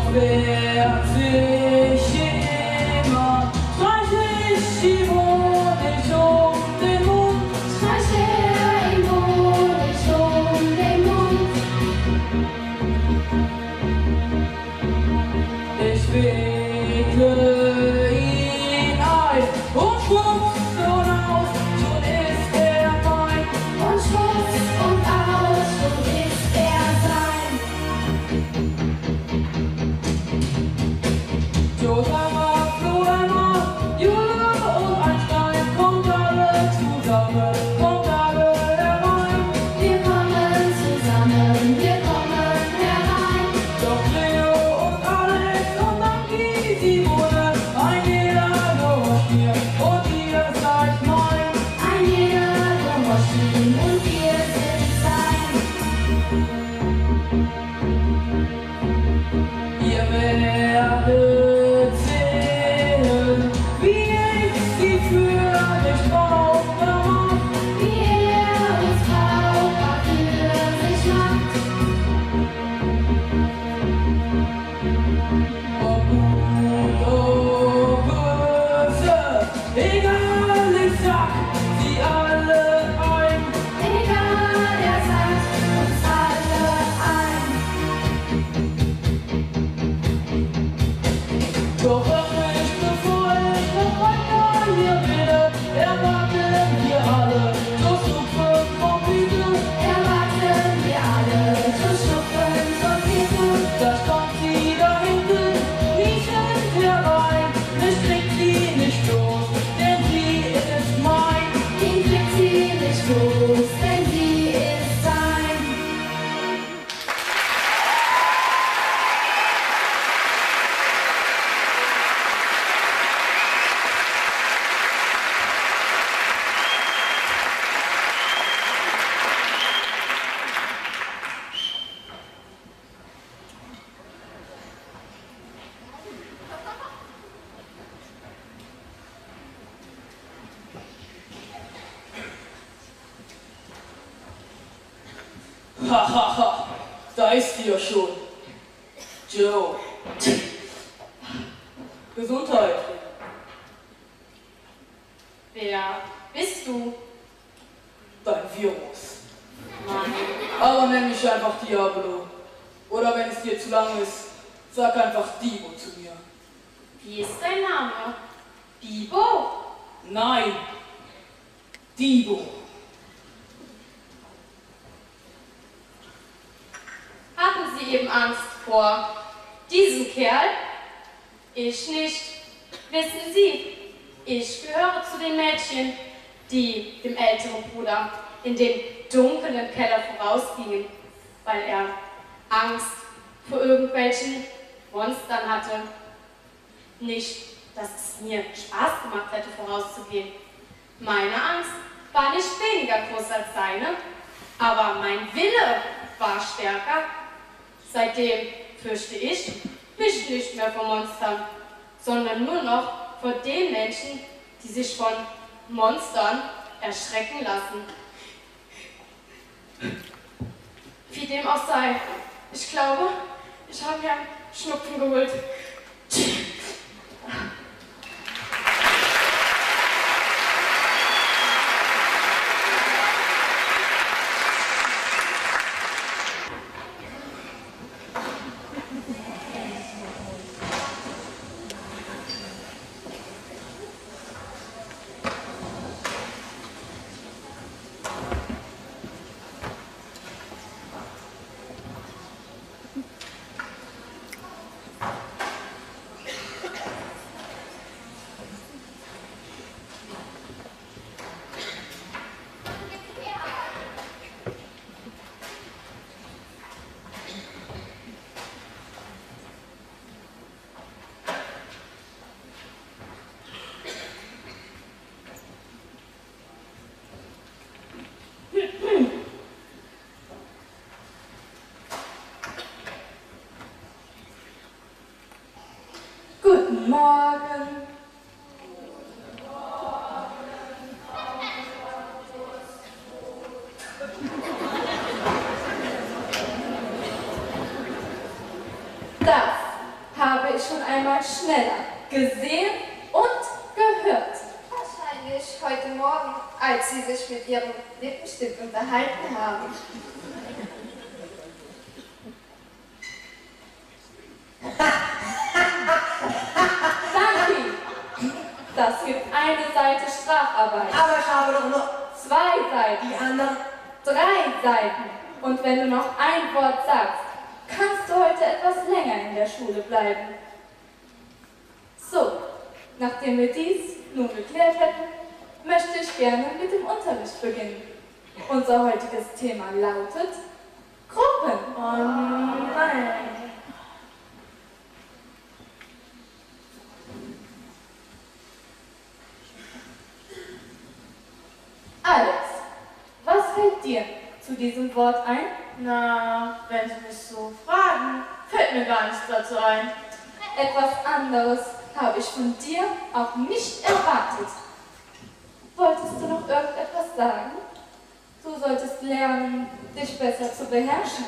wehrt sich immer, streich ich ihm Honig um den Mund. Streich ihm Honig um den Mund. Ich wickle ihn ein und schwupps und aus, schon ist er mein. Und schwupps und aus, schon ist er sein. Josama, Florama, Jule und Einstein, kommt alle zusammen, kommt alle herein. Wir kommen zusammen, wir kommen herein. Doch Leo und Alex und Anki, sie wohnen, ein jeder gehorcht mir und ihr seid mein. Ein jeder gehorcht ihm und wir sind sein. Ihr werdet sehen, wie ich sie für mich brauche. Wie er uns braucht, für sich macht. Ob gut, ob böse, egal, ich sag sie alle ein. Egal, er sagt uns alle ein. Doch nicht bevor ich noch weiter hier rede, erwarten wir alle das Schnupfen vom Wiese. Erwarten wir alle zu schnuppern von Hilfe. Da stand sie da hinten, niechend herein, mich kriegt sie nicht los, denn sie ist mein. Ihn kriegt sie nicht los, denn sie ist sein. Hahaha, da ist sie ja schon. Joe. Gesundheit. Wer bist du? Dein Virus. Mann. Aber nenn mich einfach Diablo. Oder wenn es dir zu lang ist, sag einfach Dibo zu mir. Wie ist dein Name? Bibo? Nein, Dibo. Hatten Sie eben Angst vor diesem Kerl? Ich nicht. Wissen Sie, ich gehöre zu den Mädchen, die dem älteren Bruder in den dunklen Keller vorausgingen, weil er Angst vor irgendwelchen Monstern hatte. Nicht, dass es mir Spaß gemacht hätte, vorauszugehen. Meine Angst war nicht weniger groß als seine, aber mein Wille war stärker. Seitdem fürchte ich mich nicht mehr vor Monstern, sondern nur noch vor den Menschen, die sich von Monstern erschrecken lassen. Wie dem auch sei, ich glaube, ich habe mir einen Schnupfen geholt. Guten Morgen. Das einmal schneller gesehen und gehört. Wahrscheinlich heute Morgen, als Sie sich mit Ihrem Lippenstift unterhalten haben. Danke! Das gibt eine Seite Strafarbeit. Aber ich habe doch noch 2 Seiten. die anderen. 3 Seiten. Und wenn du noch ein Wort sagst, kannst du heute etwas länger in der Schule bleiben. So, nachdem wir dies nun geklärt hätten, möchte ich gerne mit dem Unterricht beginnen. Unser heutiges Thema lautet Gruppen. Oh nein. Alex, was fällt dir zu diesem Wort ein? Na, wenn Sie mich so fragen, fällt mir gar nichts dazu ein. Etwas anderes habe ich von dir auch nicht erwartet. Wolltest du noch irgendetwas sagen? Du solltest lernen, dich besser zu beherrschen.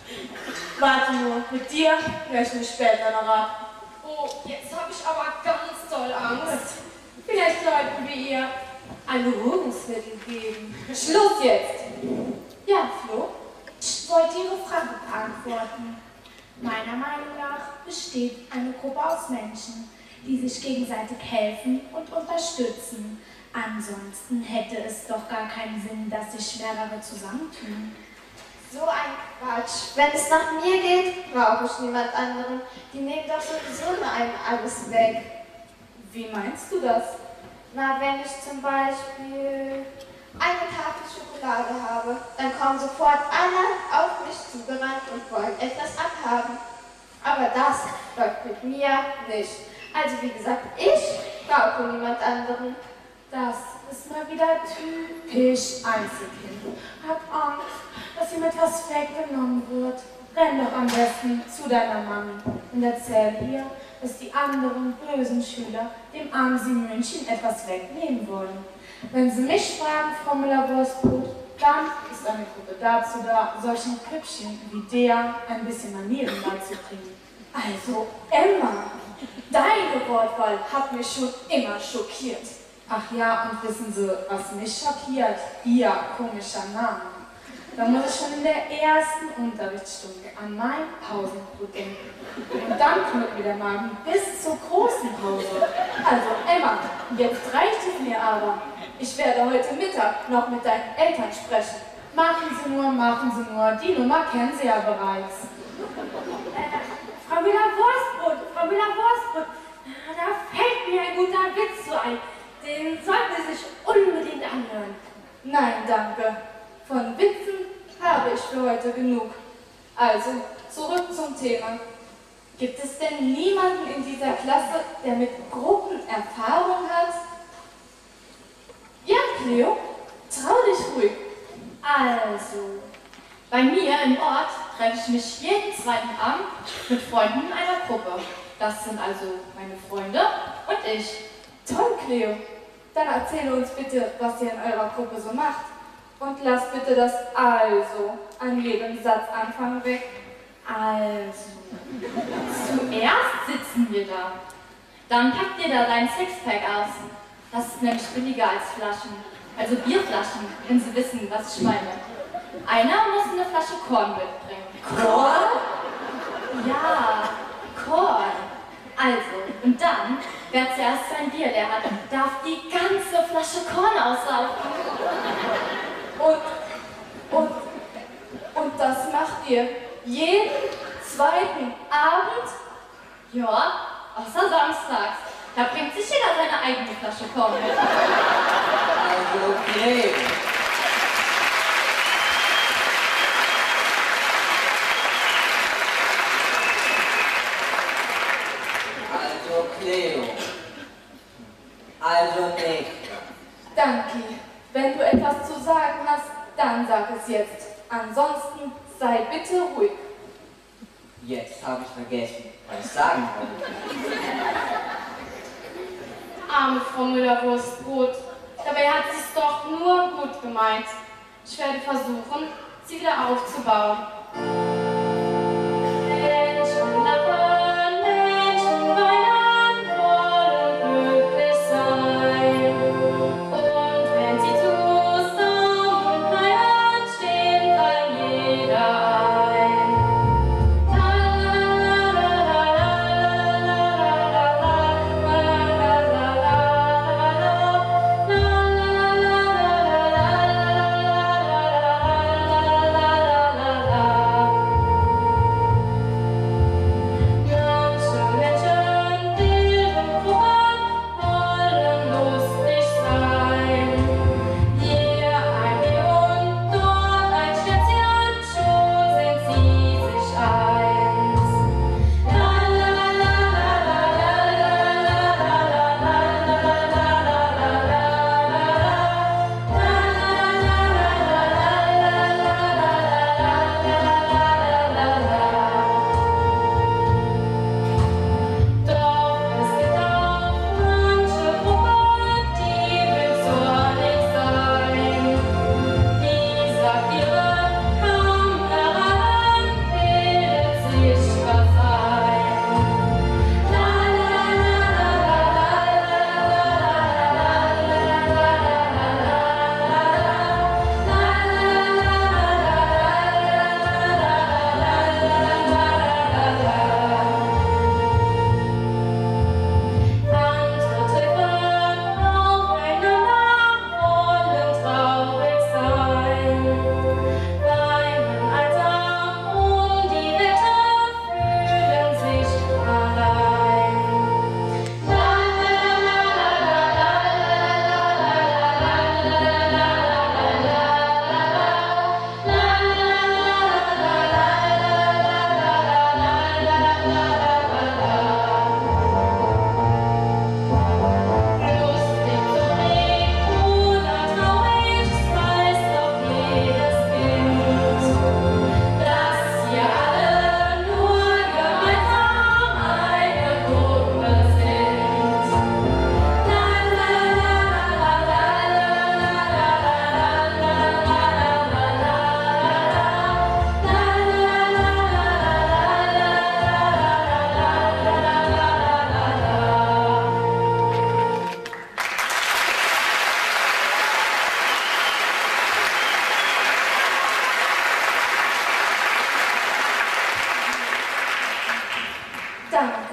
Warte nur, mit dir rechne ich später noch ab. Oh, jetzt habe ich aber ganz doll Angst. Vielleicht sollten wir ihr ein Beruhigungsmittel geben. Schluss jetzt! Ja, Flo? Ich wollte Ihre Frage beantworten. Meiner Meinung nach besteht eine Gruppe aus Menschen, die sich gegenseitig helfen und unterstützen. Ansonsten hätte es doch gar keinen Sinn, dass sich mehrere zusammentun. So ein Quatsch. Wenn es nach mir geht, brauche ich niemand anderen. Die nehmen doch sowieso nur einem alles weg. Wie meinst du das? Na, wenn ich zum Beispiel eine Tafel Schokolade habe, dann kommen sofort alle auf mich zugerannt und wollen etwas abhaben. Aber das läuft mit mir nicht. Also wie gesagt, ich brauche niemand anderen. Das ist mal wieder typisch Einzelkind. Hat Angst, dass ihm etwas weggenommen wird. Renn doch am besten zu deiner Mami und erzähl ihr, dass die anderen bösen Schüler dem armen Simönchen etwas wegnehmen wollen. Wenn Sie mich fragen, Frau Müller-Wurstbrot, dann ist eine Gruppe dazu da, solchen Püppchen wie der ein bisschen Manieren beizubringen. Also, Emma, deine Wortwahl hat mich schon immer schockiert. Ach ja, und wissen Sie, was mich schockiert? Ihr komischer Name. Da muss ich schon in der ersten Unterrichtsstunde an mein Pausenbrot denken. Und dann knurrt mir der Magen bis zur großen Pause. Also, Emma, jetzt reicht es mir aber. Ich werde heute Mittag noch mit deinen Eltern sprechen. Machen Sie nur, die Nummer kennen Sie ja bereits. Frau Müller-Wurstbrot, da fällt mir ein guter Witz zu ein. Den sollten Sie sich unbedingt anhören. Nein, danke. Von Witzen habe ich für heute genug. Also, zurück zum Thema. Gibt es denn niemanden in dieser Klasse, der mit Gruppen Erfahrung hat? Ja, Cleo, trau dich ruhig. Also, bei mir im Ort treffe ich mich jeden zweiten Abend mit Freunden in einer Gruppe. Das sind also meine Freunde und ich. Toll, Cleo. Dann erzähle uns bitte, was ihr in eurer Gruppe so macht. Und lass bitte das also an jedem Satzanfang weg. Also, zuerst sitzen wir da. Dann packt ihr da dein Sixpack aus. Das ist nämlich billiger als Flaschen. Also Bierflaschen, wenn Sie wissen, was ich meine. Einer muss eine Flasche Korn mitbringen. Korn? Ja, Korn. Also, und dann, wer zuerst sein Bier leer hat, darf die ganze Flasche Korn aussaugen. Und das macht ihr jeden zweiten Abend? Ja, außer samstags. Da bringt sich jeder seine eigene Flasche Korn mit. Also okay. Also Cleo. Also nicht. Danke. Wenn du etwas zu sagen hast, dann sag es jetzt. Ansonsten sei bitte ruhig. Jetzt habe ich vergessen, was ich sagen wollte. Arme Frau Müller-Wurstbrot. Dabei hat sie es doch nur gut gemeint. Ich werde versuchen, sie wieder aufzubauen. Menschen lachen, Menschen weinen.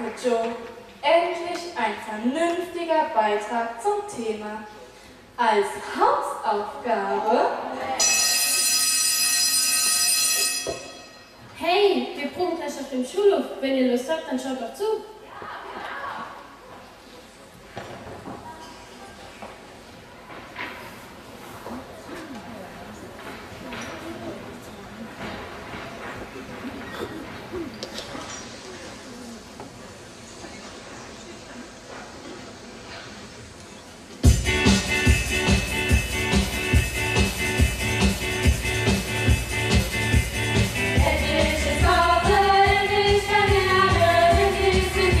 Danke, Joe. Endlich ein vernünftiger Beitrag zum Thema. Als Hausaufgabe... Hey, wir proben gleich auf dem Schulhof. Wenn ihr Lust habt, dann schaut doch zu. Endlich ist Pause, endlich kann die Lage, endlich sind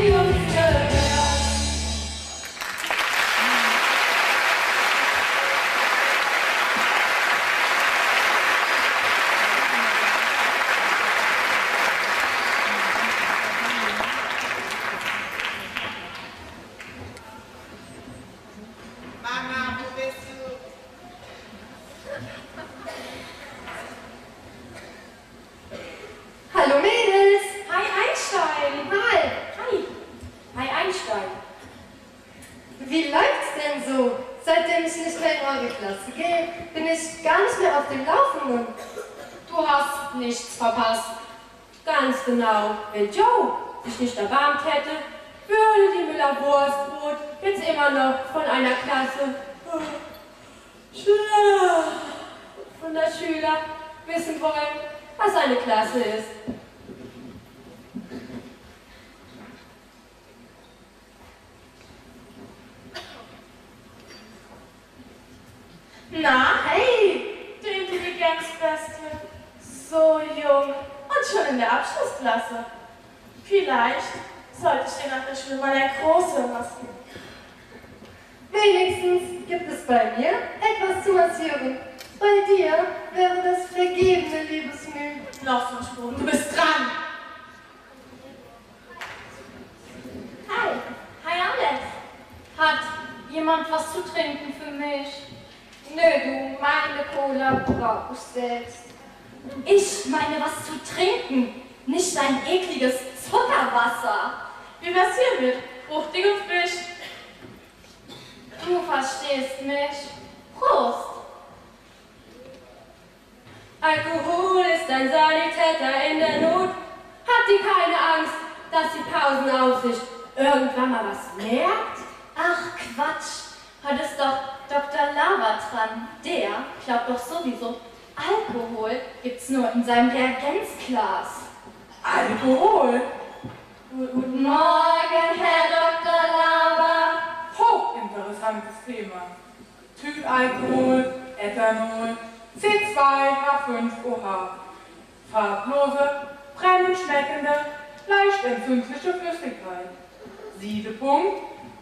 die uns gehört. Mama, wo bist du? Hallo Mädels! Hi Einstein! Hi! Hi! Hi Einstein! Wie läuft's denn so? Seitdem ich nicht mehr in eure Klasse gehe, bin ich gar nicht mehr auf dem Laufenden. Du hast nichts verpasst. Ganz genau. Wenn Joe sich nicht erbarmt hätte, würde die Müller-Wurstbrot jetzt immer noch von einer Klasse von der Schüler wissen wollen, was eine Klasse ist. Na, hey, du Intelligenzbeste. So jung und schon in der Abschlussklasse. Vielleicht sollte ich dir nach der Schule mal ein Große lassen. Wenigstens gibt es bei mir etwas zu massieren. Bei dir wäre das vergebene Liebesmüh. Noch so ein Sprung, du bist dran. Hi. Hi Alex. Hat jemand was zu trinken für mich? Nö, du, meine Cola brauch ich selbst. Ich meine was zu trinken, nicht ein ekliges Zuckerwasser. Wie wär's hiermit? Fruchtig und frisch. Du verstehst mich. Prost. Alkohol ist ein Sanitäter in der Not. Habt ihr keine Angst, dass die Pausenaufsicht irgendwann mal was merkt? Ach Quatsch. Heute ist doch Dr. Lava dran. Der glaubt doch sowieso, Alkohol gibt's nur in seinem Reagenzglas. Alkohol? Guten Morgen, Herr Dr. Lava. Hochinteressantes Thema. Thylalkohol, Ethanol, C2H5OH. Farblose, brennend schmeckende, leicht entzündliche Flüssigkeit. Siedepunkt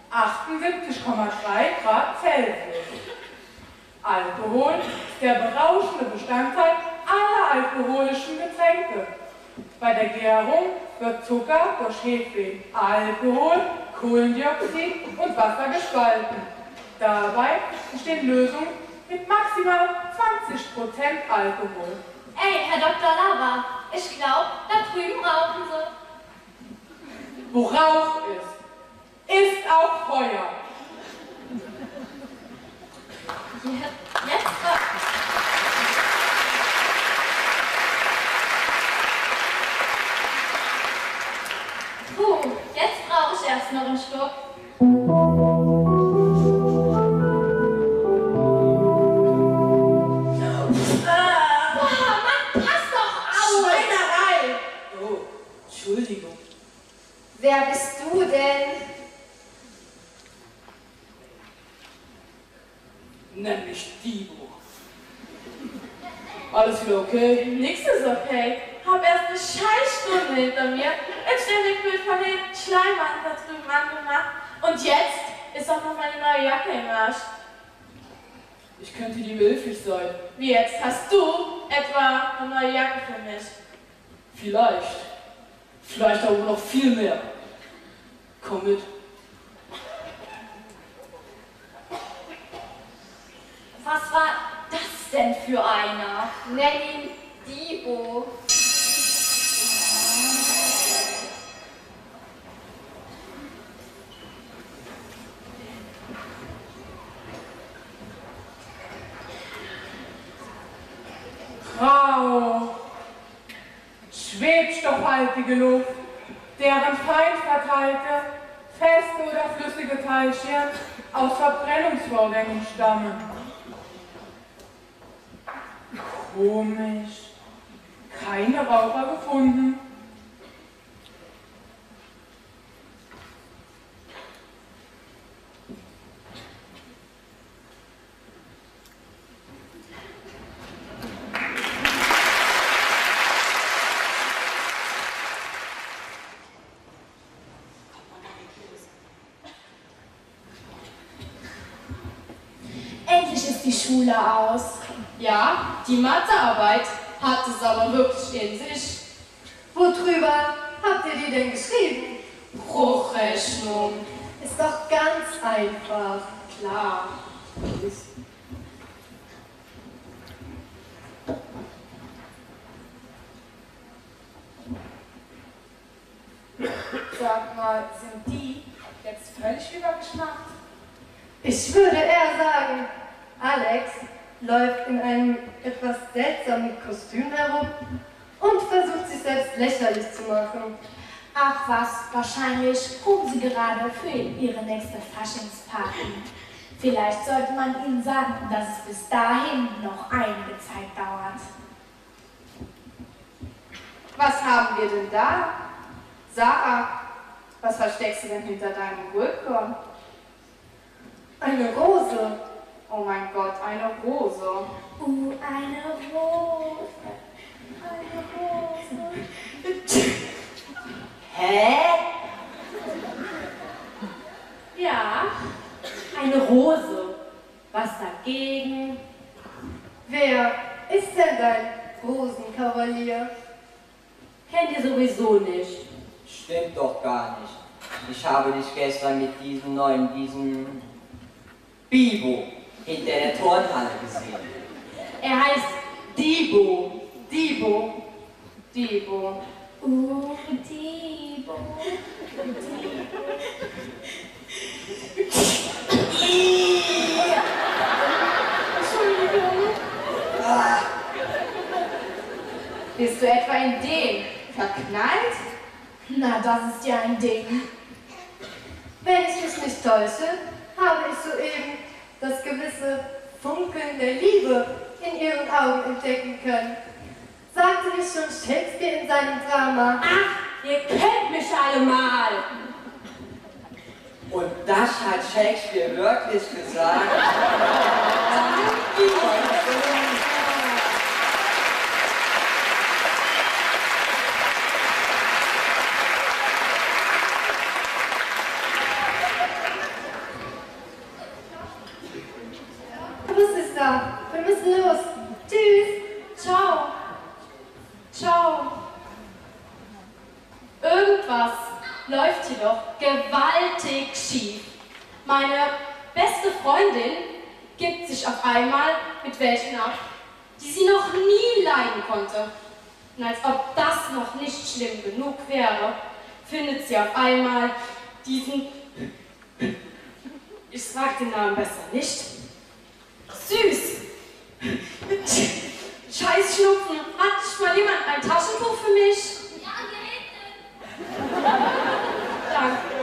78,3 Grad Celsius. Alkohol ist der berauschende Bestandteil aller alkoholischen Getränke. Bei der Gärung wird Zucker durch Hefe, Alkohol, Kohlendioxid und Wasser gespalten. Dabei entstehen Lösungen mit maximal 20% Alkohol. Ey, Herr Dr. Lava, ich glaube, da drüben rauchen Sie. Wo Rauch ist auch Feuer. Jetzt jetzt brauche ich erst noch einen Schluck. Mann, pass doch auf! Schweinerei! Oh, Entschuldigung. Wer bist du denn? Nenn mich Divo. Alles wieder okay? Nix ist okay. Hab erst eine Scheißstunde hinter mir, ein Ständigbild von den Schleimern da drüben angemacht und jetzt ist auch noch meine neue Jacke im Arsch. Ich könnte dir behilflich sein. Wie jetzt? Hast du etwa eine neue Jacke für mich? Vielleicht. Vielleicht aber noch viel mehr. Komm mit. Was war das denn für einer? Nenn ihn Divo. Rauch, schwebstoffhaltige Luft, deren fein verteilte, feste oder flüssige Teilchen aus Verbrennungsvorgängen stammen. Komisch, keine Raucher gefunden. die Schule aus. Ja, die Mathearbeit hat es aber wirklich in sich. Worüber habt ihr die denn geschrieben? Bruchrechnung. Ist doch ganz einfach. Klar. Sag mal, sind die jetzt völlig übergeschnappt? Ich würde eher sagen, Alex läuft in einem etwas seltsamen Kostüm herum und versucht sich selbst lächerlich zu machen. Ach was, wahrscheinlich proben sie gerade für ihre nächste Faschingsparty. Vielleicht sollte man ihnen sagen, dass es bis dahin noch einige Zeit dauert. Was haben wir denn da? Sarah, was versteckst du denn hinter deinem Gurtkorn? Eine Rose. Oh mein Gott, eine Rose. Eine Rose. Eine Rose. Hä? Ja, eine Rose. Was dagegen? Wer ist denn dein Rosenkavalier? Kennt ihr sowieso nicht. Stimmt doch gar nicht. Ich habe dich gestern mit diesem Bibo hinter der Turnhalle gesehen. Er heißt Dibo. Dibo. Debo. Dibo. Bist du etwa in den verknallt? Na, das ist ja ein Ding. Wenn ich mich nicht täusche, habe ich soeben das gewisse Funkeln der Liebe in ihren Augen entdecken können. Sagte nicht schon Shakespeare in seinem Drama? Ach, ihr kennt mich alle mal. Und das hat Shakespeare wirklich gesagt? Was ist da? Wir müssen los. Tschüss. Ciao. Ciao. Irgendwas läuft hier doch gewaltig schief. Meine beste Freundin gibt sich auf einmal mit welchen ab, die sie noch nie leiden konnte. Und als ob das noch nicht schlimm genug wäre, findet sie auf einmal diesen... Ich sag den Namen besser nicht. Süß! Scheiß Schnupfen! Hat nicht mal jemand ein Taschentuch für mich? Ja, hier hinten. Danke.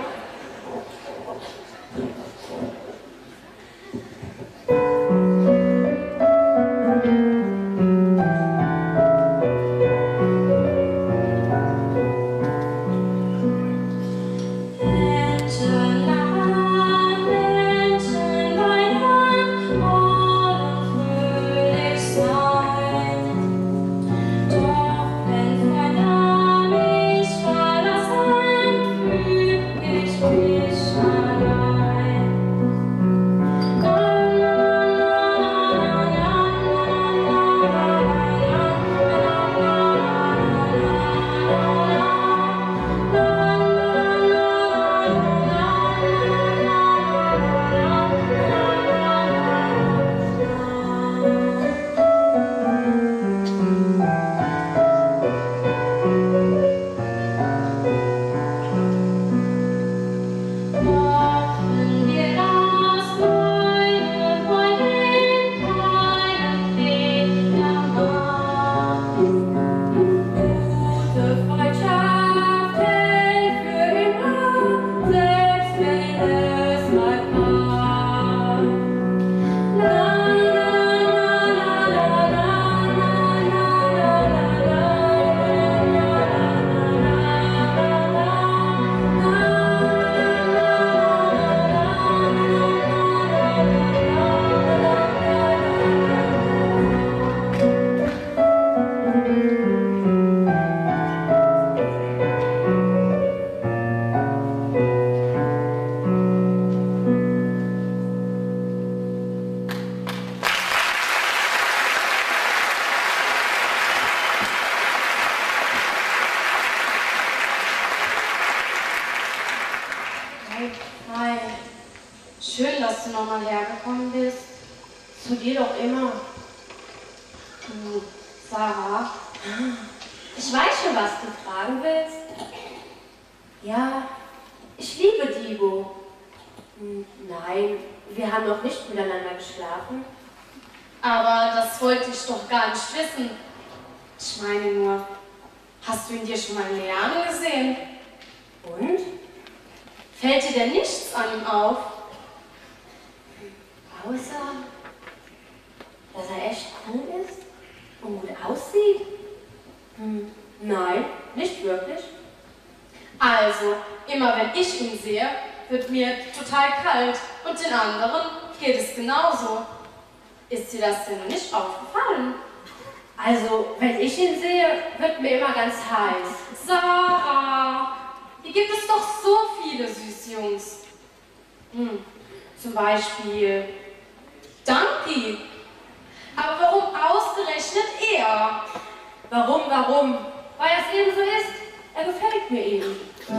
Doch wenn vernahm ich, war das Land Hi. Schön, dass du nochmal hergekommen bist. Zu dir doch immer. Du, Sarah. Ich weiß schon, was du fragen willst. Ja, ich liebe Dibo. Nein, wir haben noch nicht miteinander geschlafen. Aber das wollte ich doch gar nicht wissen. Ich meine nur, hast du ihn dir schon mal lernen gesehen? Und? Fällt dir denn nichts an ihm auf? Außer, dass er echt cool ist und gut aussieht? Nein, nicht wirklich. Also, immer wenn ich ihn sehe, wird mir total kalt und den anderen geht es genauso. Ist dir das denn noch nicht aufgefallen? Also, wenn ich ihn sehe, wird mir immer ganz heiß. Sarah, hier gibt es doch so viele Süßjungs. Zum Beispiel Danky. Aber warum ausgerechnet er? Warum? Weil es eben so ist. Er gefällt mir eben.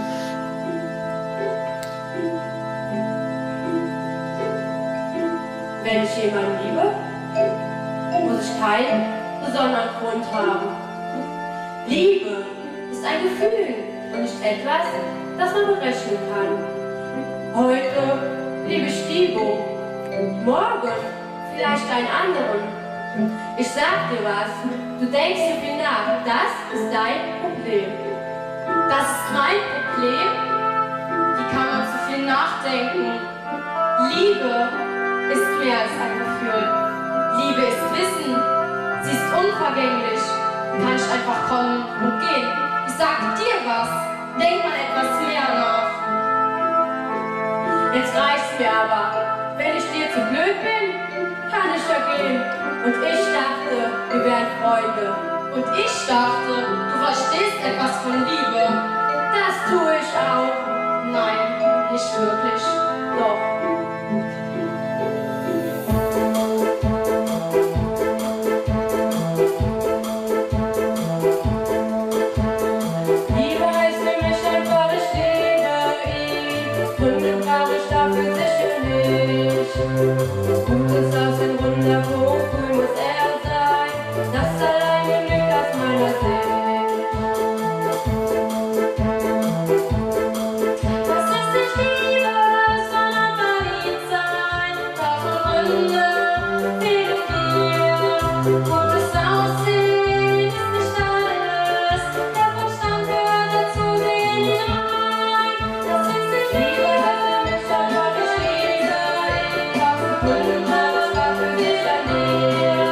Wenn ich jemanden liebe, muss ich keinen besonderen Grund haben. Liebe ist ein Gefühl und nicht etwas, das man berechnen kann. Heute liebe ich Dibo, morgen vielleicht einen anderen. Ich sag dir was, du denkst zu viel nach, das ist dein Problem. Das ist mein Problem? Wie kann man zu viel nachdenken? Liebe ist mehr als ein Gefühl. Liebe ist Wissen. Sie ist unvergänglich. Kann nicht einfach kommen und gehen. Ich sag dir was. Denk mal etwas mehr nach. Jetzt reicht's mir aber. Wenn ich dir zu blöd bin, kann ich ja gehen. Und ich dachte, wir wären Freunde. Und ich dachte, du verstehst etwas von Liebe. Das tue ich auch. Nein, nicht wirklich. Doch. Liebe heißt für mich einfach, ich liebe ihn. Gründe brauche ich dafür sicher nicht. Gutes Aussehen, wundervoll, cool muss er sein. Das allein genügt aus meiner Sicht. Das ist nicht Liebe, sondern Verliebtsein. Tausend Gründe fehlen dir. Gutes Aussehen ist nicht alles. Der Verstand gehört dazu, sehen ihn rein. Das ist nicht Liebe, für mich einfach, ich liebe ihn. Tausend Gründe, aber für dich an dir.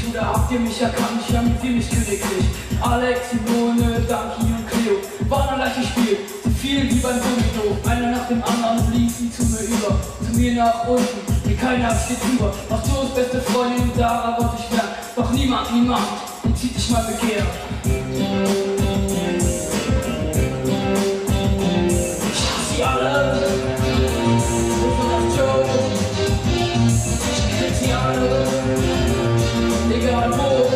oder habt ihr mich erkannt? Ich amüsiere mich königlich. Alex, Simone, Danki und Cleo waren ein leichtes Spiel, so viel wie beim Domino. Einer nach dem anderen liefen zu mir über, zu mir nach unten, wie keiner steht drüber. Auch Joes beste Freundin Sarah wollte ich werden, doch niemand entzieht sich mein Begehr. Ich hasse sie alle, besonders Joe. Ich kill sie alle, egal wo.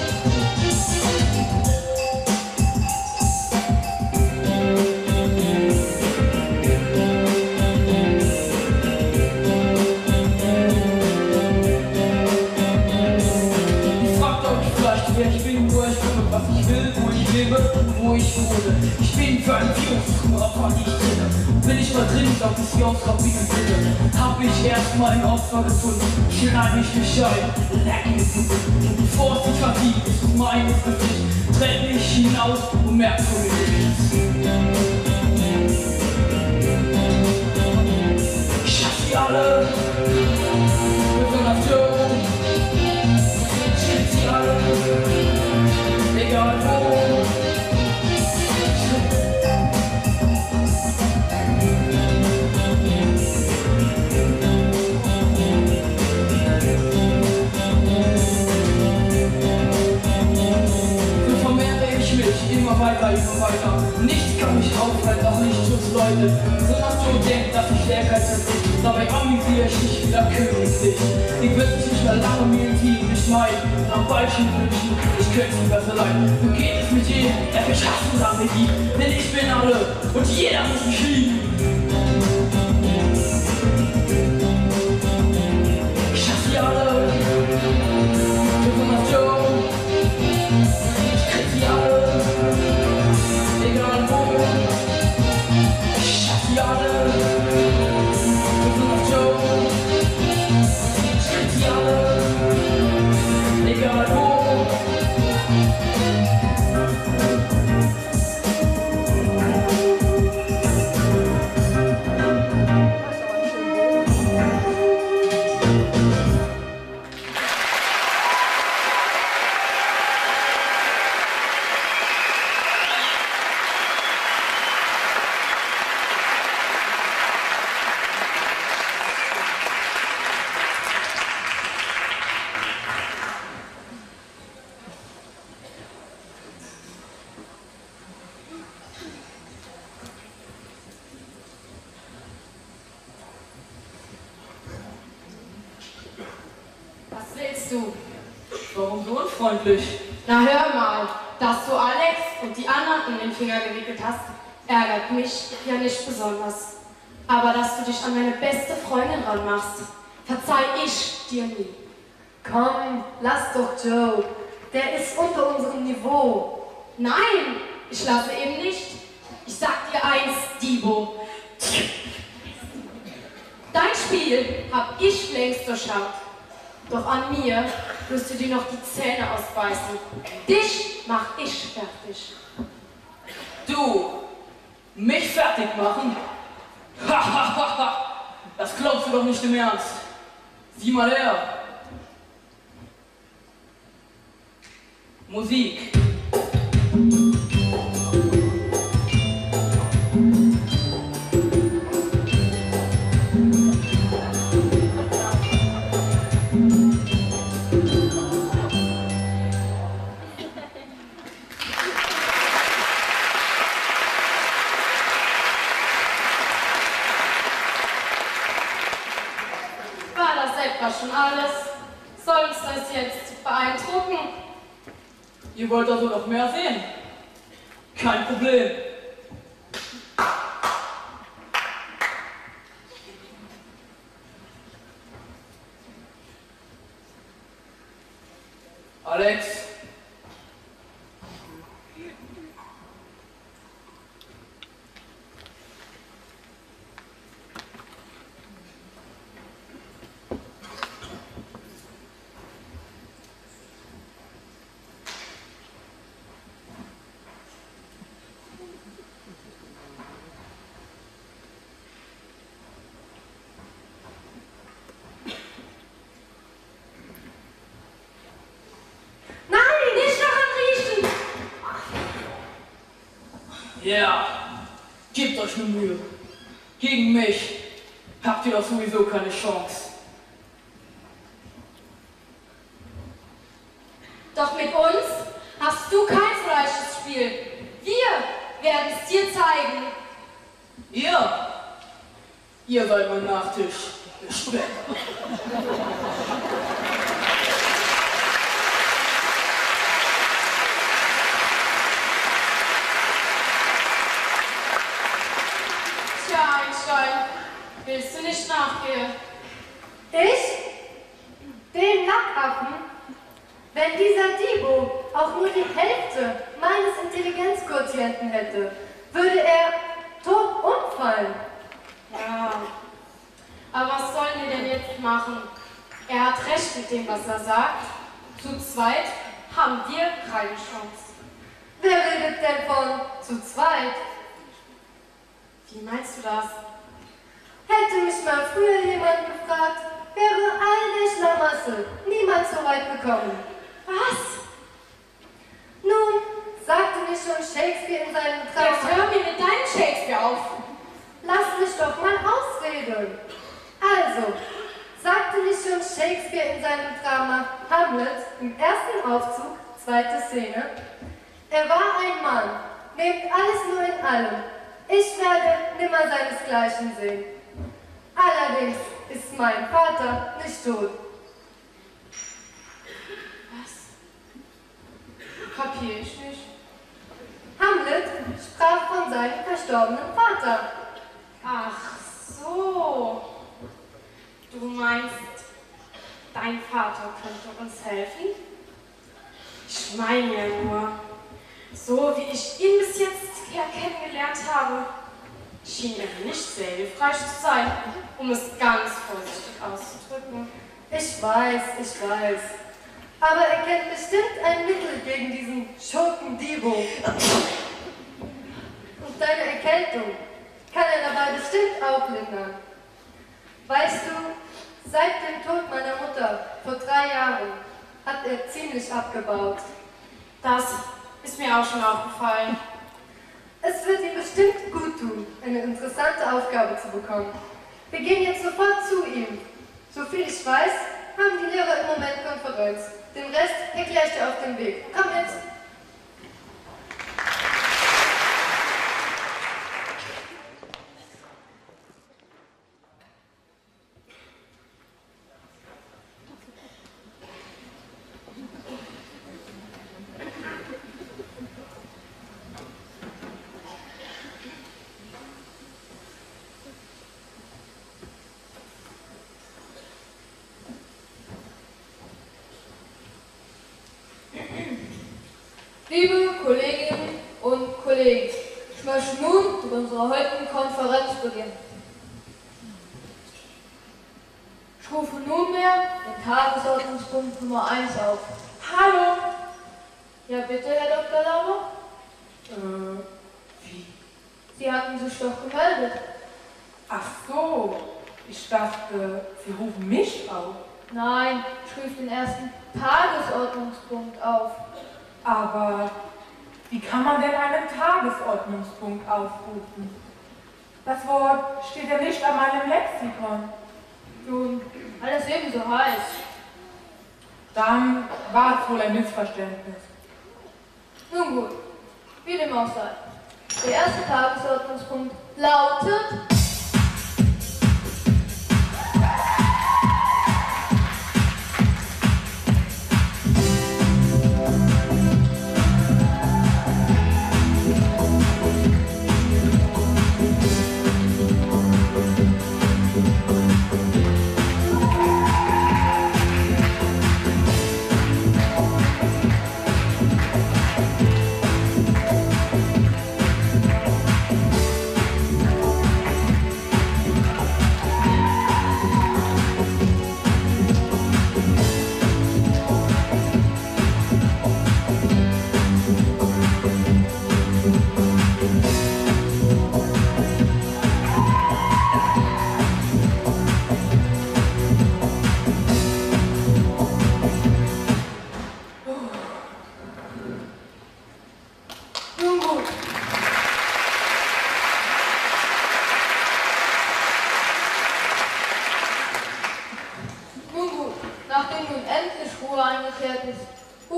Ich bin, wo ich komme, was ich will, wo ich lebe und wo ich wohne. Ich bin für ein Opfer nicht drin. Bin ich mal drin, glaub ich sie aufs Kapitel finde. Hab ich erstmal ein Opfer gefunden, schneid ich mich ein, leck mich und bevor es sich vertieft, ist meines Gesicht. Trenn mich hinaus und merk von mir nichts. Ich hasse sie alle, besonders Joe. Ich sie alle, egal wo. So vermehre ich mich immer weiter. Nichts kann mich aufhalten, auch nicht Schutzleute. Besonders Joe denkt, dass ich stärker als ich. Dabei amüsiere ich mich wieder königlich. Die wird sich nicht mehr lange mir im Team nicht meiden. Am falschen wünschen, ich könnte sie besser leiden. So geht es mit jedem, er mich hassen oder mit ihm. Denn ich bin alle und jeder muss mich lieben. Ich hasse sie alle, besonders Joe. Ich krieg sie alle, egal wo. Ich hasse sie alle, besonders Joe. Ich krieg sie alle, egal wo. Warum so unfreundlich? Na hör mal, dass du Alex und die anderen um den Finger gewickelt hast, ärgert mich ja nicht besonders. Aber dass du dich an meine beste Freundin ranmachst, verzeih ich dir nie. Komm, lass doch Joe. Der ist unter unserem Niveau. Nein, ich lasse eben nicht. Ich sag dir eins, Dibo. Dein Spiel hab ich längst durchschaut. Doch an mir wirst du dir noch die Zähne ausbeißen. Dich mach ich fertig. Du, mich fertig machen? Hahaha, das glaubst du doch nicht im Ernst. Sieh mal her. Musik. War schon alles. Soll uns das jetzt beeindrucken? Ihr wollt also noch mehr sehen? Kein Problem. Alex. Ja, gebt euch eine Mühe. Gegen mich habt ihr doch sowieso keine Chance. Doch mit uns hast du kein falsches Spiel. Wir werden es dir zeigen. Ihr seid mein Nachtisch. Speck. Tja, Einstein, willst du nicht nachgehen? Ich? Den Nackaffen? Wenn dieser Dibo auch nur die Hälfte meines Intelligenzquotienten hätte, würde er tot umfallen. Ja, aber was sollen wir denn jetzt machen? Er hat recht mit dem, was er sagt. Zu zweit haben wir keine Chance. Wer redet denn von zu zweit? Wie meinst du das? Hätte mich mal früher jemand gefragt, wäre all der Schlamassel niemals so weit gekommen. Was? Nun, sagte mir schon Shakespeare in seinem Jetzt Drama. hör mir mit deinem Shakespeare auf. Lass mich doch mal ausreden. Also, sagte nicht schon Shakespeare in seinem Drama Hamlet im ersten Aufzug, zweite Szene, er war ein Mann, nehmt alles nur in allem. Ich werde nimmer seinesgleichen sehen. Allerdings ist mein Vater nicht tot. Was? Kapier ich nicht. Hamlet sprach von seinem verstorbenen Vater. Ach so. Du meinst, dein Vater könnte uns helfen? Ich meine ja nur, so wie ich ihn bis jetzt kennengelernt habe, schien er nicht sehr hilfreich zu sein, um es ganz vorsichtig auszudrücken. Ich weiß. Aber er kennt bestimmt ein Mittel gegen diesen Schurken Dibo. Und deine Erkältung kann er dabei bestimmt auch lindern. Weißt du, seit dem Tod meiner Mutter vor 3 Jahren hat er ziemlich abgebaut. Das ist mir auch schon aufgefallen. Es wird ihm bestimmt gut tun, eine interessante Aufgabe zu bekommen. Wir gehen jetzt sofort zu ihm. Soviel ich weiß, haben die Lehrer im Moment Konferenz. Den Rest erkläre ich dir auf dem Weg. Komm jetzt! Liebe Kolleginnen und Kollegen, ich möchte nun mit unserer heutigen Konferenz beginnen. Ich rufe nunmehr den Tagesordnungspunkt Nummer 1 auf. Hallo! Ja bitte, Herr Dr. Lauber? Wie? Sie hatten sich doch gemeldet. Ach so, ich dachte, Sie rufen mich auf. Nein, ich rief den ersten Tagesordnungspunkt auf. Aber wie kann man denn einen Tagesordnungspunkt aufrufen? Das Wort steht ja nicht an meinem Lexikon. Nun, weil es eben so heißt. Dann war es wohl ein Missverständnis. Nun gut, wie dem auch sei. Der erste Tagesordnungspunkt lautet...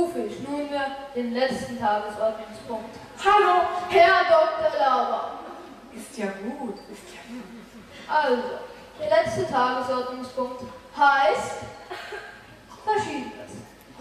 rufe ich nunmehr den letzten Tagesordnungspunkt. Hallo! Herr Dr. Lauber. Ist ja gut, ist ja gut. Also, der letzte Tagesordnungspunkt heißt Verschiedenes.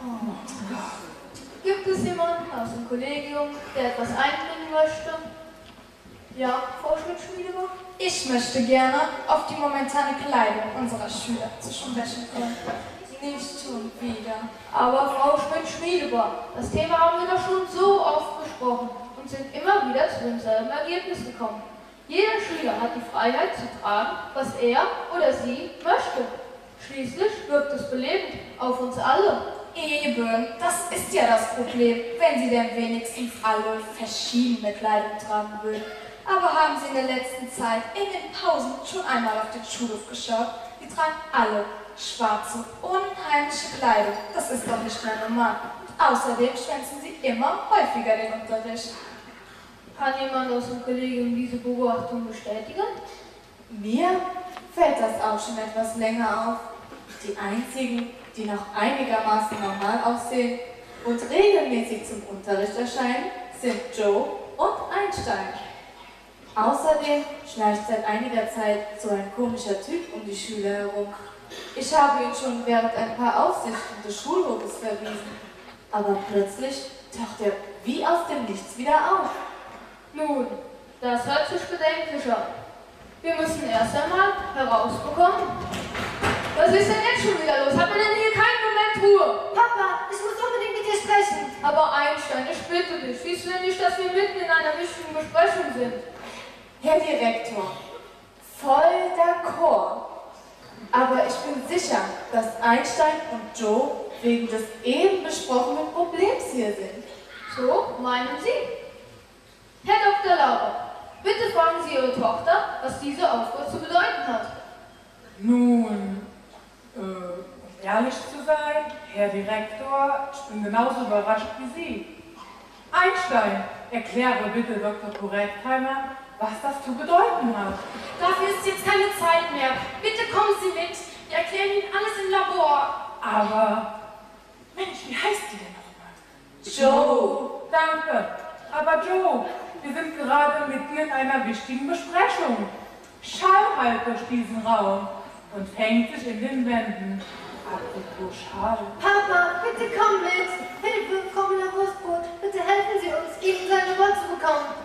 Gibt es jemanden aus dem Kollegium, der etwas einbringen möchte? Ja, Frau Schmidt-Schmiedebach? Ich möchte gerne auf die momentane Kleidung unserer Schüler zu sprechen kommen. Nicht schon wieder. Aber Frau Schmidt-Schmiedebach, das Thema haben wir doch schon so oft besprochen und sind immer wieder zu demselben Ergebnis gekommen. Jeder Schüler hat die Freiheit zu tragen, was er oder sie möchte. Schließlich wirkt es belebend auf uns alle. Eben, das ist ja das Problem, wenn Sie denn wenigstens alle verschiedene Kleidung tragen würden. Aber haben Sie in der letzten Zeit in den Pausen schon einmal auf den Schulhof geschaut? Die tragen alle schwarze, unheimliche Kleidung. Das ist doch nicht mehr normal. Und außerdem schwänzen sie immer häufiger den Unterricht. Kann jemand aus dem Kollegium diese Beobachtung bestätigen? Mir fällt das auch schon etwas länger auf. Die einzigen, die noch einigermaßen normal aussehen und regelmäßig zum Unterricht erscheinen, sind Joe und Einstein. Außerdem schleicht seit einiger Zeit so ein komischer Typ um die Schüler herum. Ich habe ihn schon während ein paar Aufsichten des Schulhofes verwiesen, aber plötzlich taucht er wie aus dem Nichts wieder auf. Nun, das hört sich bedenklich an. Wir müssen erst einmal herausbekommen. Was ist denn jetzt schon wieder los? Hat man denn hier keinen Moment Ruhe? Papa, ich muss unbedingt mit dir sprechen. Aber Einstein, ich bitte dich, siehst du denn nicht, dass wir mitten in einer wichtigen Besprechung sind? Herr Direktor, voll d'accord. Aber ich bin sicher, dass Einstein und Joe wegen des eben besprochenen Problems hier sind. So meinen Sie? Herr Dr. Lauber, bitte fragen Sie Ihre Tochter, was diese Aufgabe zu bedeuten hat. Nun, um ehrlich zu sein, Herr Direktor, ich bin genauso überrascht wie Sie. Einstein, erkläre bitte Dr. Korrektheimer, was das zu bedeuten hat. Dafür ist jetzt keine Zeit mehr. Bitte kommen Sie mit. Wir erklären Ihnen alles im Labor. Aber, Mensch, wie heißt die denn nochmal? Joe. Danke. Aber Joe, wir sind gerade mitten in einer wichtigen Besprechung. Schall hallt durch diesen Raum und hängt sich in den Wänden. Apropos Schall. Papa, bitte komm mit. Hilfe, Frau Müller-Wurstbrot. Bitte helfen Sie uns, ihn in seine Wort zu bekommen.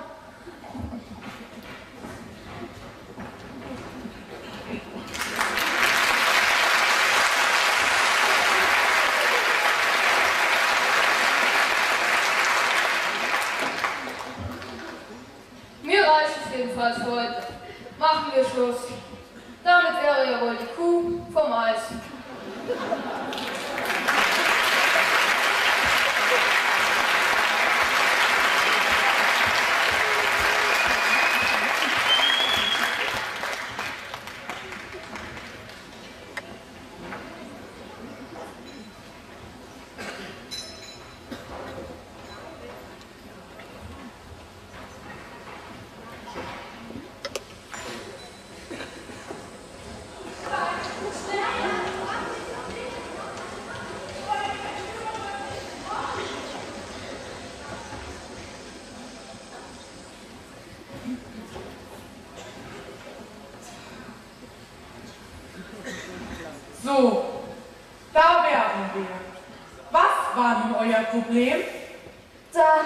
Mir reicht es jedenfalls für heute. Machen wir Schluss. Damit wäre ja wohl die Kuh vom Eis. So, da wären wir. Was war nun euer Problem? Da.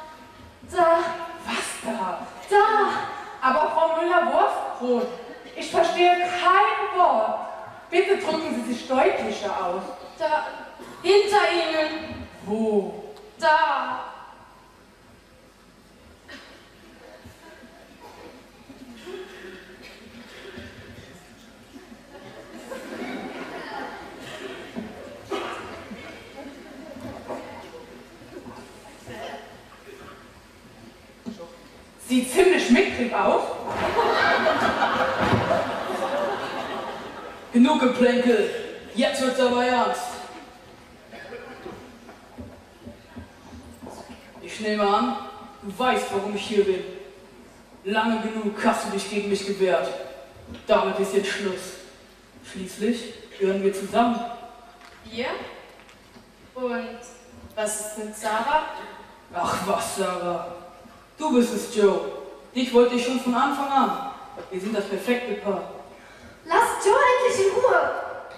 Was da? Da. Aber Frau Müller-Wurstbrot, ich verstehe kein Wort. Bitte drücken Sie sich deutlicher aus. Da, hinter Ihnen. Wo? Da. Sieht ziemlich mickrig aus. Genug Geplänkel, jetzt wird's aber ernst. Ich nehme an, du weißt, warum ich hier bin. Lange genug hast du dich gegen mich gewehrt. Damit ist jetzt Schluss. Schließlich gehören wir zusammen. Wir? Und Was ist mit Sarah? Ach was, Sarah. Du bist es, Joe. Dich wollte ich schon von Anfang an. Wir sind das perfekte Paar. Lass Joe endlich in Ruhe.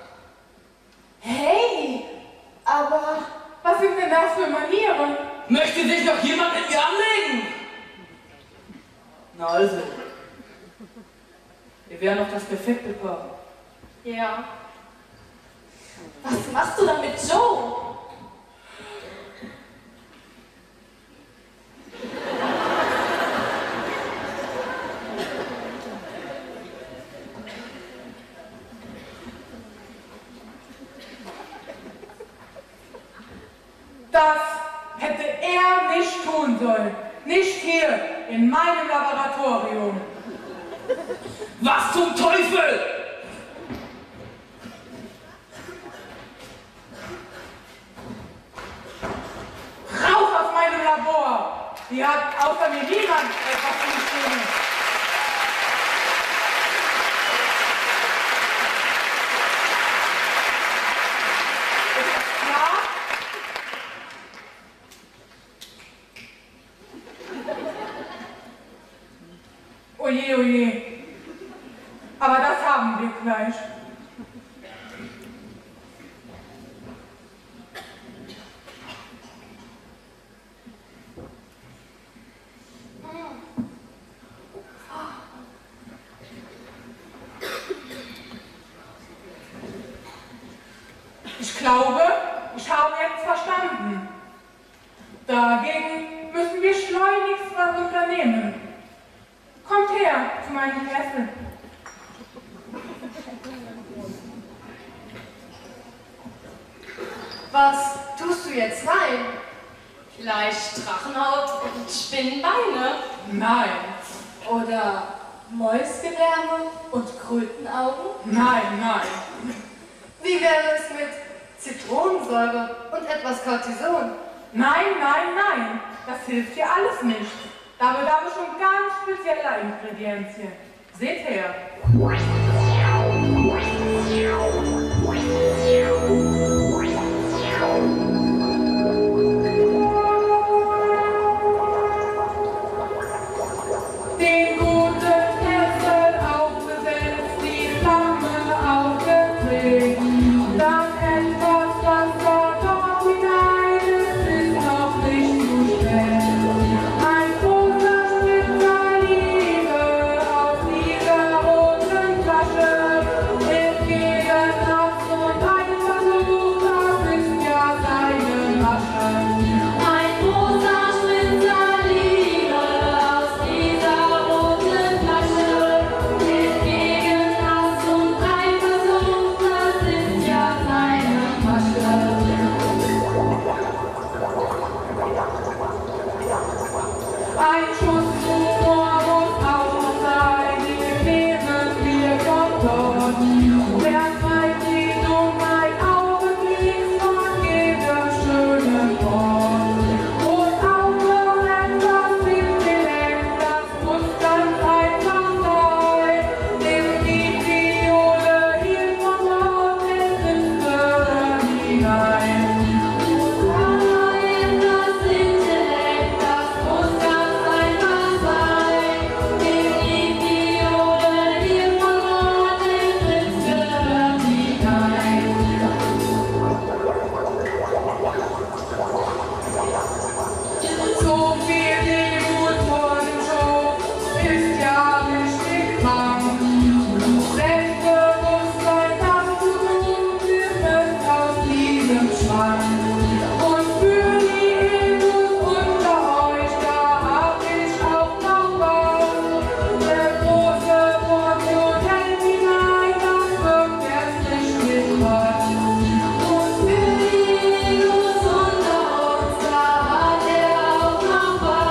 Hey, aber was sind denn das für Manieren? Möchte sich noch jemand mit mir anlegen? Na also. Wir wären noch das perfekte Paar. Ja. Was machst du dann mit Joe? Das hätte er nicht tun sollen. Nicht hier, in meinem Laboratorium. Was zum Teufel? Raus aus meinem Labor! Hier hat außer mir niemand etwas zu tun. Ist das klar? Oje, oje. Aber das haben wir gleich. Ich glaube, ich habe jetzt verstanden. Dagegen müssen wir schleunigst was unternehmen. Kommt her zu meinem Kessel. Was tust du jetzt rein? Vielleicht Drachenhaut und Spinnenbeine? Nein, Oder Mäusgedärme und Krötenaugen? nein, nein. Wie wäre es mit Zitronensäure und etwas Cortison? Nein, nein, nein. Das hilft dir alles nicht. Da bedarf es schon ganz spezieller Ingredienzien. Seht her. Den guten Kessel aufgesetzt, die Flamme aufgetreten, dann etwas Wasser dort hinein, es ist noch nicht zu spät. Ein großer Spritzer Liebe aus dieser roten Flasche, im Gegensatz und ein Versuch, das ist ja seine Masche. Ein großer Spritzer Liebe aus dieser roten Flasche, im Gegensatz und ein Versuch, das ist ja seine Masche. Ein Schuss zuvor muss auch sein, den nehmen wir von dort. Wer treibt die Dummheit Augenblick von jedem schönen Ort? Und auch noch etwas Intellekt, das muss ganz einfach sein. Nimm die Fiole hier von dort, es ist Fördern hinein. Das Intellekt, das muss ganz einfach sein. Nimm die Fiole hier von dort, es ist Fördern hinein. So viel Demut vor dem Show ist ja richtig krank. Selbstbewusstsein, das zu tun, wird es aus diesem Schrank. Und für die Emus unter euch, da hab ich auch noch was. Der große Portion hält hinein, das wirkt erst richtig was. Und für die Emus unter uns, da hat er auch noch was.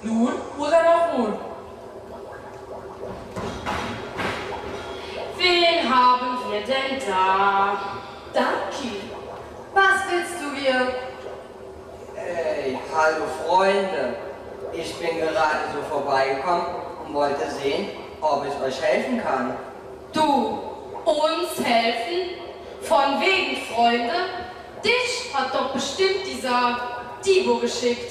Nun muss er noch ruhen. Wen haben wir denn da? Danke. Was willst du hier? Hey, hallo Freunde. Ich bin gerade so vorbeigekommen und wollte sehen, ob ich euch helfen kann. Du, uns helfen? Von wegen, Freunde? Dich hat doch bestimmt dieser Dibo geschickt.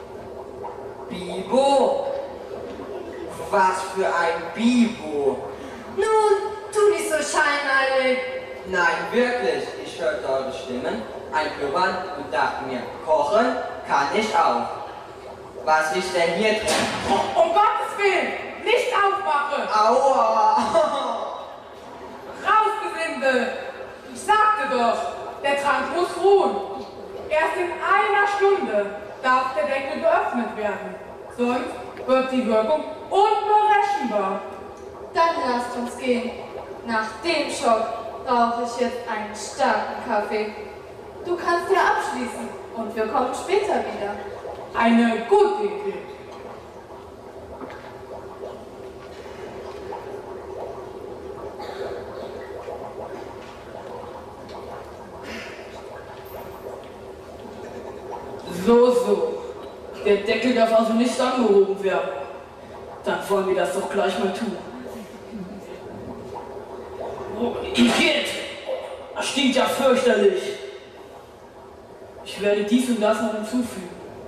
Bibo? Was für ein Bibo? Nun, tu nicht so scheinheilig. Nein, wirklich. Ich hörte eure Stimmen, ein Blubbern und dachte mir, kochen kann ich auch. Was ist denn hier drin? Oh, um Gottes Willen! Nicht aufmachen! Aua! Rausgesindel! Ich sagte doch, der Trank muss ruhen. Erst in einer Stunde darf der Deckel geöffnet werden. Sonst wird die Wirkung unberechenbar. Dann lasst uns gehen. Nach dem Schock brauche ich jetzt einen starken Kaffee. Du kannst ja abschließen und wir kommen später wieder. Eine gute Idee. So. Der Deckel darf also nicht angehoben werden. Dann wollen wir das doch gleich mal tun. Oh, Igitt! Das stinkt ja fürchterlich. Ich werde dies und das noch hinzufügen.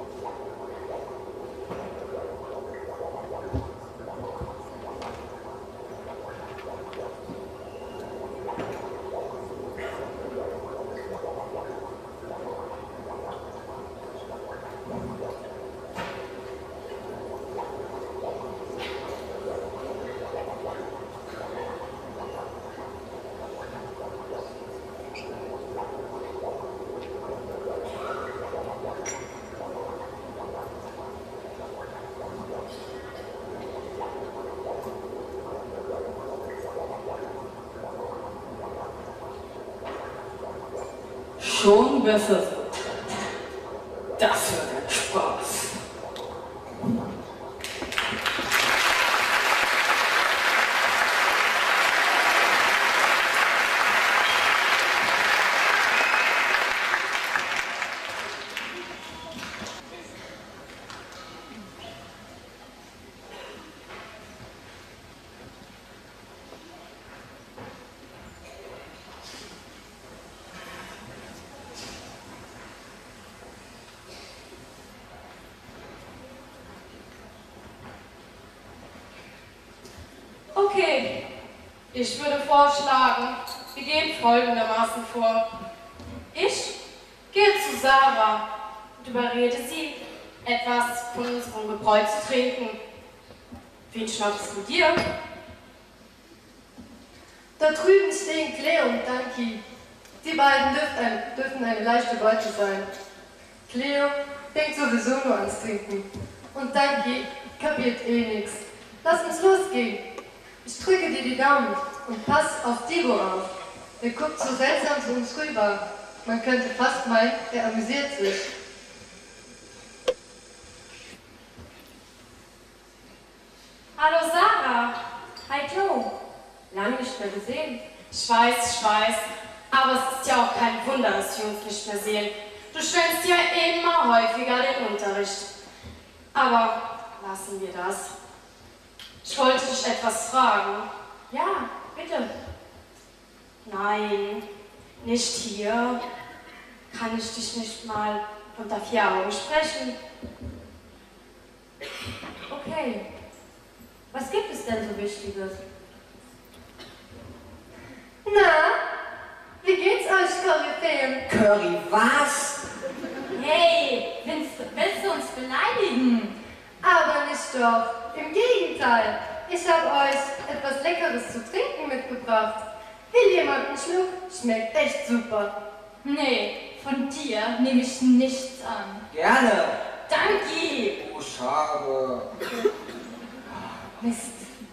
Schon besser so. Das wird ein Spaß. Okay, ich würde vorschlagen, wir gehen folgendermaßen vor. Ich gehe zu Sarah und überrede sie, etwas von unserem Gebräu zu trinken. Wen schnappst du dir? Da drüben stehen Cleo und Danki. Die beiden dürfen eine leichte Beute sein. Cleo denkt sowieso nur ans Trinken. Und Danki kapiert eh nichts. Lass uns losgehen. Ich drücke dir die Daumen und pass auf Dibo auf. Er guckt so seltsam zu uns rüber. Man könnte fast meinen, er amüsiert sich. Hallo Sarah. Hi Joe. Lange nicht mehr gesehen. Ich weiß. Aber es ist ja auch kein Wunder, dass wir uns nicht mehr sehen. Du schwänzt ja immer häufiger den Unterricht. Aber lassen wir das. Ich wollte dich etwas fragen. Ja, bitte. Nein, nicht hier. Kann ich dich nicht mal unter 4 Augen sprechen? Okay. Was gibt es denn so Wichtiges? Na, wie geht's euch, Koryphäen? Curry, was? Hey, willst du uns beleidigen? Aber nicht doch. Im Gegenteil. Ich habe euch etwas Leckeres zu trinken mitgebracht. Will jemand einen Schluck? Schmeckt echt super. Nee, von dir nehme ich nichts an. Gerne. Danke! Oh, schade. Mist.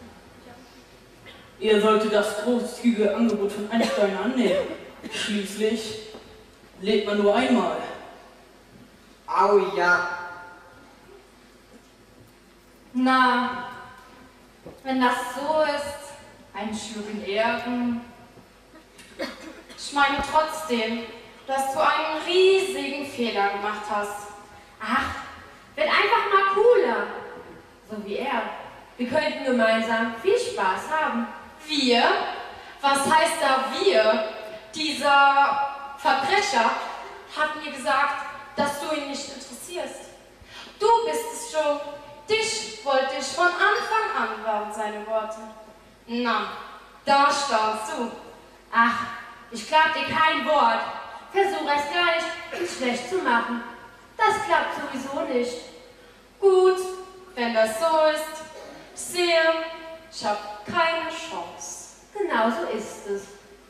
Ihr solltet das großzügige Angebot von Einstein annehmen. Schließlich lebt man nur einmal. Au ja. Na, wenn das so ist, ein Schluck Ehren. Ich meine trotzdem, dass du einen riesigen Fehler gemacht hast. Ach, werd einfach mal cooler. So wie er. Wir könnten gemeinsam viel Spaß haben. Wir? Was heißt da wir? Dieser Verbrecher hat mir gesagt, dass du ihn nicht interessierst. Du bist es, Joe. Dich wollte ich von Anfang an, waren seine Worte. Na, da staunst du. Ach, ich glaub dir kein Wort. Versuch es gar nicht, ihn schlecht zu machen. Das klappt sowieso nicht. Gut, wenn das so ist. Ich sehe, ich habe keine Chance. Genau so ist es.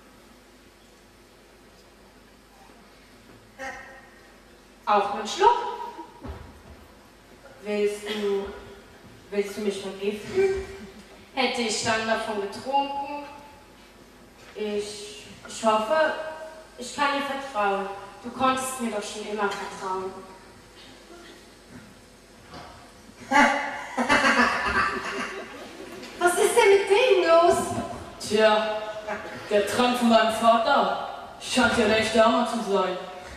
Auch einen Schluck? Willst du mich vergiften? Hätte ich dann davon getrunken? Ich hoffe, ich kann dir vertrauen. Du konntest mir doch schon immer vertrauen. Was ist denn mit denen los? Tja, der Trank von meinem Vater scheint ja recht Hammer zu sein.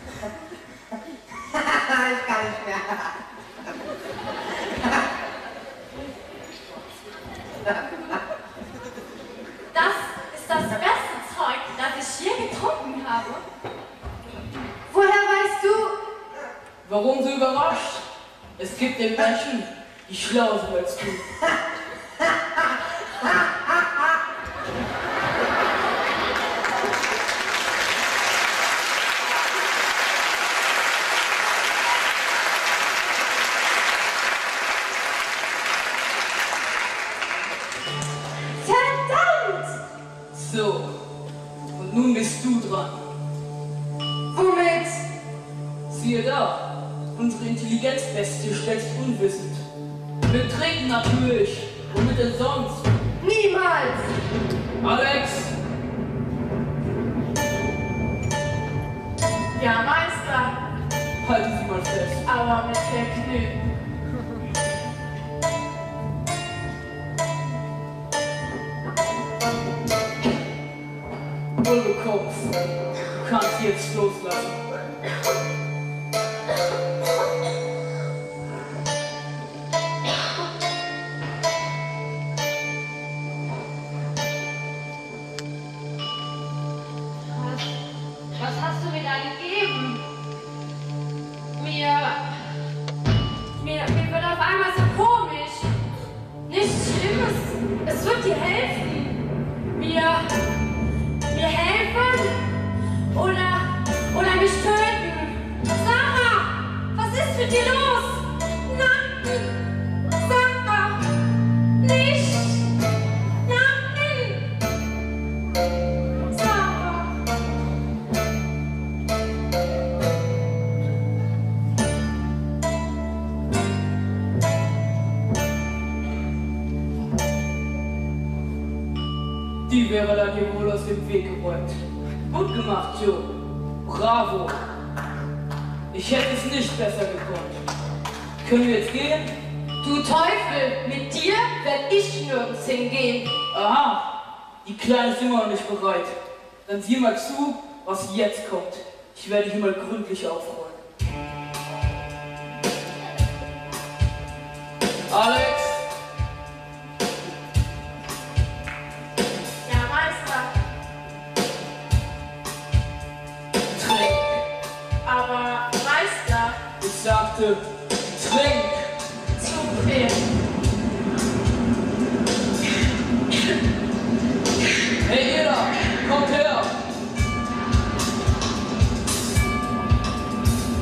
Ich kann nicht mehr. Das ist das beste Zeug, das ich je getrunken habe. Woher weißt du? Warum so überrascht? Es gibt den Menschen, die schlauer sind als du. So, und nun bist du dran. Womit? Siehe da, unsere Intelligenzbestie stellt sich unwissend. Wir trinken natürlich, womit denn sonst? Niemals! Alex! Ja, Meister, Halten Sie mal fest. aber mit Vergnügen. Wohlbekommst. Du kannst jetzt loslassen. Was hast du mir da gegeben? Mir wird auf einmal so komisch. Nichts Schlimmes. Es wird dir helfen. Mir helfen? Oder mich töten? Sarah! Was ist mit dir los? Nein! Sarah! Nicht! Nein! Sarah! Die wäre dann hier wohl aus dem Weg geräumt. Gut gemacht, Joe. Bravo. Ich hätte es nicht besser gekonnt. Können wir jetzt gehen? Du Teufel, mit dir werd ich nirgends hingehen. Aha, die Kleine ist immer noch nicht bereit. Dann sieh mal zu, was jetzt kommt. Ich werde dich mal gründlich aufräumen. Alex! Ja, Meister, Trink! aber Meister, Ich sagte, trink! zu viel. Hey ihr da, kommt her!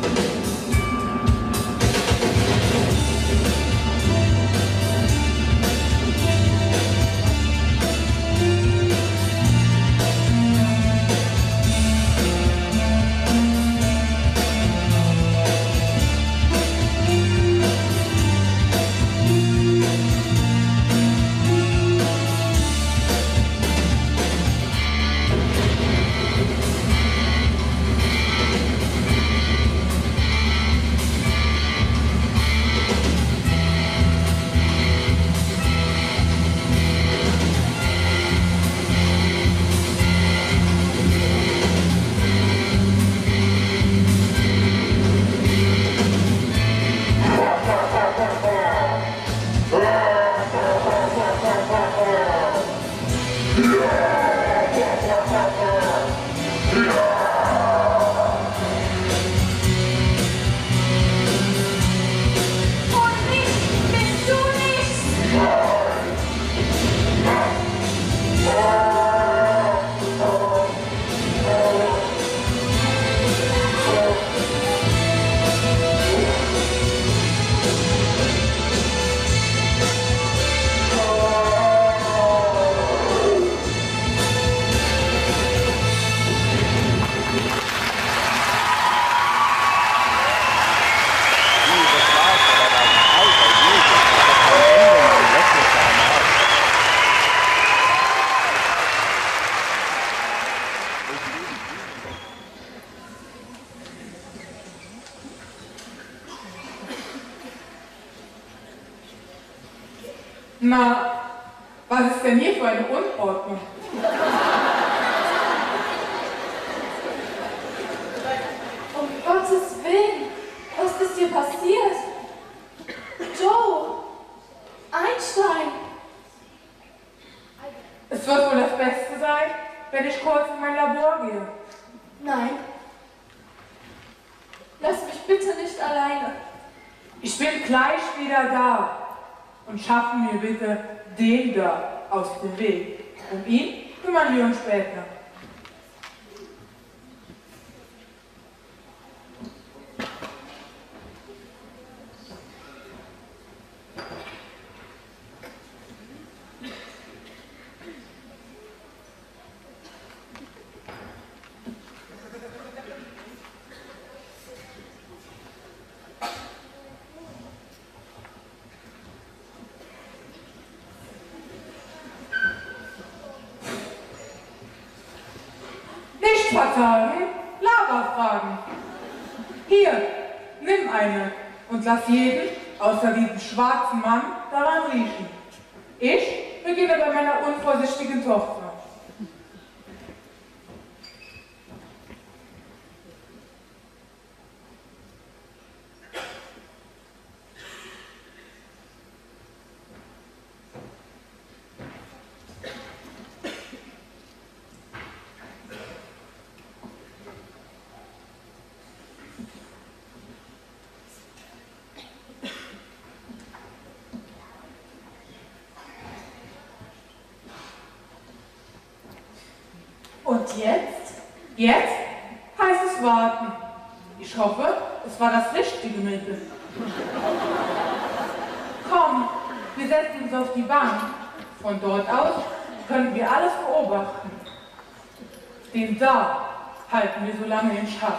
Na, was ist denn hier für eine Unordnung? Um Gottes Willen, was ist dir passiert? Joe! Einstein! Es wird wohl das Beste sein, wenn ich kurz in mein Labor gehe. Nein. Lass mich bitte nicht alleine. Ich bin gleich wieder da. Und schaffen mir bitte den da aus dem Weg. Um ihn kümmern wir uns später. Vertagen, Laberfragen. Hier, nimm eine und lass jeden, außer diesem schwarzen Mann, daran riechen. Ich beginne bei meiner unvorsichtigen Tochter. Und jetzt? Jetzt heißt es warten. Ich hoffe, es war das richtige Mittel. Komm, wir setzen uns auf die Bank. Von dort aus können wir alles beobachten. Den da halten wir so lange in Schach.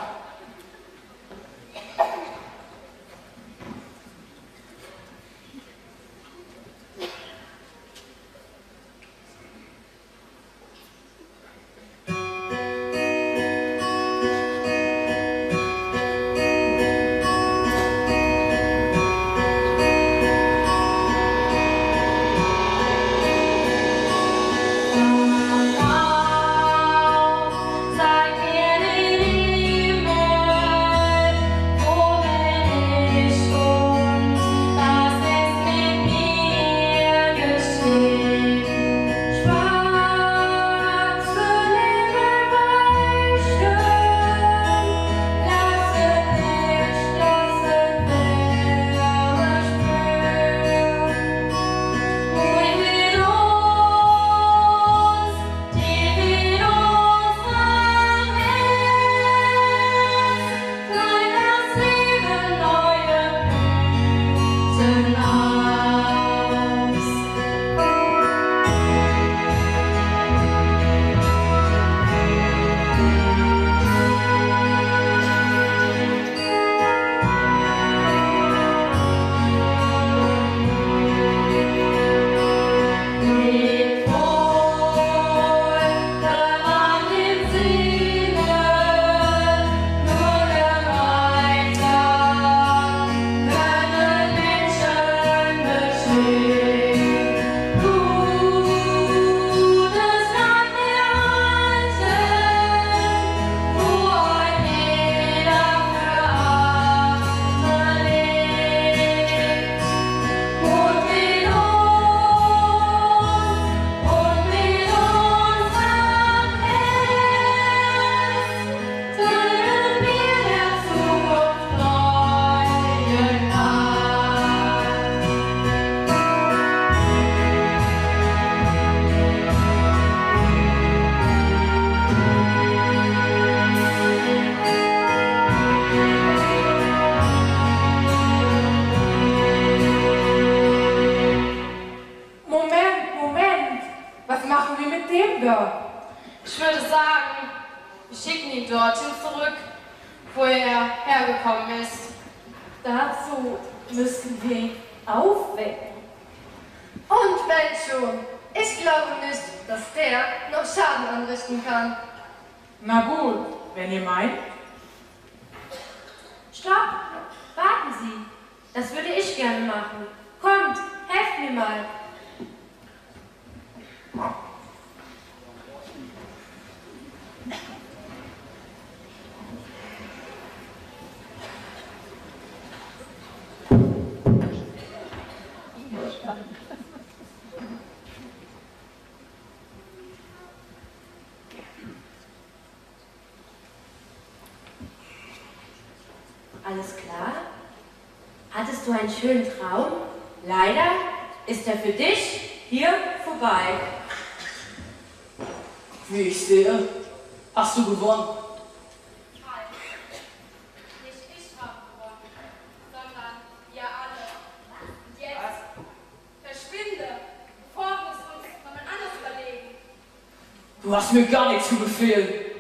Ich würde sagen, wir schicken ihn dorthin zurück, wo er hergekommen ist. Dazu müssten wir ihn aufwecken. Und wenn schon, ich glaube nicht, dass der noch Schaden anrichten kann. Na gut, wenn ihr meint. Stopp! Warten Sie! Das würde ich gerne machen. Kommt, helft mir mal. Alles klar? Hattest du einen schönen Traum? Leider ist er für dich hier vorbei. Wie ich sehe, hast du gewonnen. Halt. Nicht ich habe gewonnen, sondern ihr alle. Und jetzt verschwinde, bevor wir es uns nochmal anders überlegen. Du hast mir gar nichts zu befehlen.